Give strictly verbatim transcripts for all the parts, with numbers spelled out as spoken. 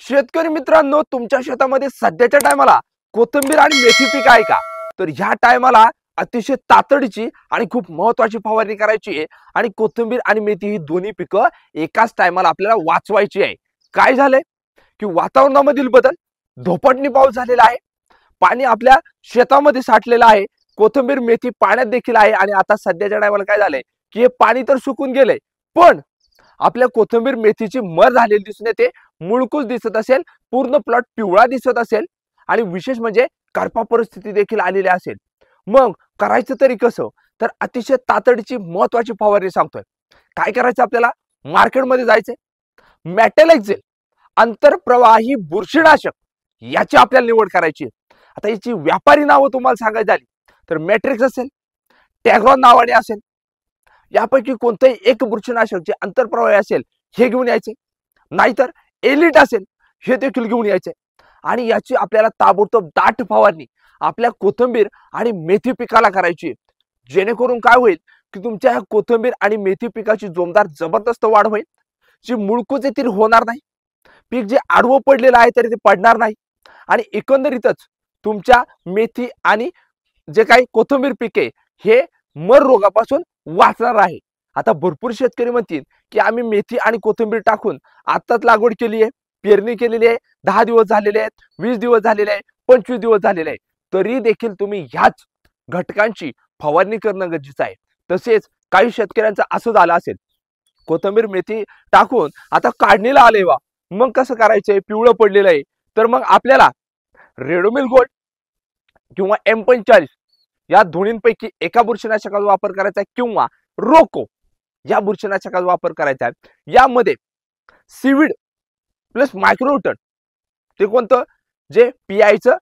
शेतकरी मित्रांनो, तुमच्या शेतामध्ये सध्याच्या टायमाला कोथिंबीर आणि मेथी पीक आहे का? तर ह्या टायमाला अतिशय तातडीची आणि खूप महत्त्वाची फवारणी करायची आहे आणि कोथिंबीर आणि मेथी ही दोन्ही पिकं एकाच टायमाला आपल्याला वाचवायची आहे. काय झालंय की वातावरणामधील बदल, धोपटणी पाऊस झालेला आहे, पाणी आपल्या शेतामध्ये साठलेलं आहे, कोथिंबीर मेथी पाण्यात देखील आहे आणि आता सध्याच्या टायमाला काय झालंय की हे पाणी तर सुकून गेलंय, पण आपल्या कोथिंबीर मेथीची मर झालेली दिसून येते, मुळकूच दिसत असेल, पूर्ण प्लॉट पिवळा दिसत असेल आणि विशेष म्हणजे करपा परिस्थिती देखील आलेली असेल. मग करायचं तरी कसं? तर अतिशय तातडीची महत्त्वाची फवारणी सांगतोय. काय करायचं आपल्याला? मार्केटमध्ये जायचंय, मेटॅलेक्झेल आंतरप्रवाही बुरशीनाशक याची आपल्याला निवड करायची. आता याची व्यापारी नावं तुम्हाला सांगायची झाली तर मॅट्रिक्स असेल, टॅग्रॉन नावाने असेल, यापैकी कोणतंही एक बुरशीनाशक जे आंतरप्रवाही असेल हे घेऊन यायचे, नाहीतर एलिट असेल हे देखील घेऊन यायचे आणि याची आपल्याला ताबडतोब दाट फवारणी आपल्या कोथिंबीर आणि मेथी पिकाला करायची, जेणेकरून काय होईल की तुमच्या कोथिंबीर आणि मेथी पिकाची जोमदार जबरदस्त वाढ होईल, जी मुळकुज येतील होणार नाही, पीक जे आडवं पडलेलं आहे तरी ते पडणार नाही आणि एकंदरीतच तुमच्या मेथी आणि जे काही कोथिंबीर पिके हे मर रोगापासून वाचणार आहे. आता भरपूर शेतकरी म्हणतील की आम्ही मेथी आणि कोथिंबीर टाकून आत्ताच लागवड केली आहे, पेरणी केलेली आहे, दहा दिवस झालेले आहेत, वीस दिवस झालेले आहे, पंचवीस दिवस झालेले आहे, तरी देखील तुम्ही ह्याच घटकांची फवारणी करणं गरजेचं आहे. तसेच काही शेतकऱ्यांचं असं झालं असेल, कोथिंबीर मेथी टाकून आता काढणीला आले वा, मग कसं करायचंय? पिवळं पडलेलं आहे, तर मग आपल्याला रेडोमिल गोल्ड किंवा एम पंचेचाळीस या दोन्हींपैकी एका बुरशीनाशकाचा वापर करायचा किंवा रोको या बुरशीनाशकाचा वापर करायचा आहे. यामध्ये सीविड प्लस मायक्रोन्यूटन, ते कोणतं? जे पीआयचं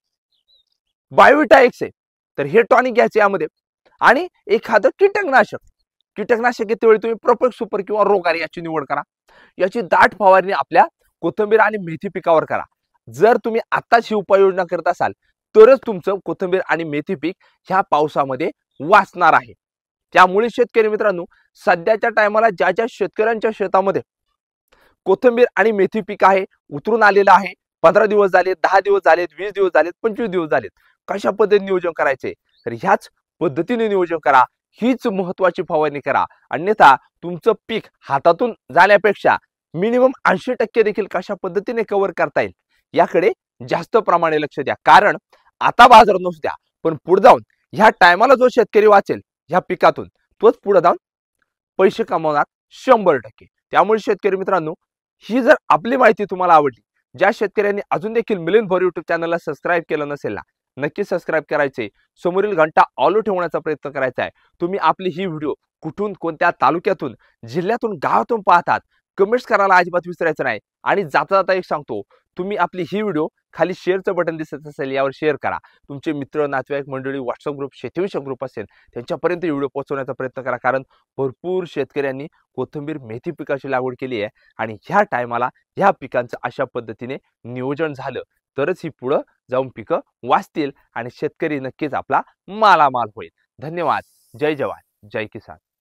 बायोविटा एक्स आहे, तर हे टॉनिक घ्यायचे यामध्ये आणि एखादं कीटकनाशक कीटकनाशक घेते वेळी तुम्ही प्रोपेक्स सुपर किंवा रोगार याची निवड करा. याची दाट फवारणी आपल्या कोथिंबीर आणि मेथी पिकावर करा. जर तुम्ही आताच ही उपाययोजना करत असाल तरच तुमचं कोथिंबीर आणि मेथी पीक ह्या पावसामध्ये वाचणार आहे. त्यामुळे शेतकरी मित्रांनो, सध्याच्या टायमाला ज्या ज्या शेतकऱ्यांच्या शेतामध्ये कोथिंबीर आणि मेथी पीक आहे उतरून आलेलं आहे, पंधरा दिवस झाले, दहा दिवस झालेत, वीस दिवस झालेत, पंचवीस दिवस झालेत, कशा पद्धतीने नियोजन करायचे? तर ह्याच पद्धतीने नियोजन करा, हीच महत्त्वाची फवारणी करा. अन्यथा तुमचं पीक हातातून जाण्यापेक्षा मिनिमम ऐंशी टक्के देखील कशा पद्धतीने कव्हर करता येईल याकडे जास्त प्रमाणे लक्ष द्या. कारण आता बाजार नसू द्या, पण पुढे जाऊन ह्या टायमाला जो शेतकरी वाचेल ह्या पिकातून, तोच पुढे जाऊन पैसे कमवणार शंभर टक्के. त्यामुळे शेतकरी मित्रांनो, ही जर आपली माहिती तुम्हाला आवडली, ज्या शेतकऱ्यांनी अजून देखील मिलिंद भोर युट्यूब चॅनलला सबस्क्राईब केलं नसेल ना, नक्की सबस्क्राईब करायचे, समोरील घंटा ऑल ठेवण्याचा प्रयत्न करायचा आहे. तुम्ही आपली ही व्हिडिओ कुठून, कोणत्या तालुक्यातून, जिल्ह्यातून, गावातून पाहतात कमेंट्स करायला अजिबात विसरायचं नाही. आणि जाता जाता एक सांगतो, तुम्ही आपली ही व्हिडिओ खाली शेअरचं बटन दिसत असेल यावर शेअर करा. तुमचे मित्र, नातेवाईक मंडळी, व्हॉट्सअप ग्रुप, शेतीविषयक ग्रुप असेल त्यांच्यापर्यंत व्हिडिओ पोहोचवण्याचा प्रयत्न करा. कारण भरपूर शेतकऱ्यांनी कोथिंबीर मेथी पिकाची लागवड केली आहे आणि ह्या टायमाला ह्या पिकांचं अशा पद्धतीने नियोजन झालं तरच ही पुढं जाऊन पिकं वाचतील आणि शेतकरी नक्कीच आपला मालामाल होईल. धन्यवाद. जय जवान, जय किसान.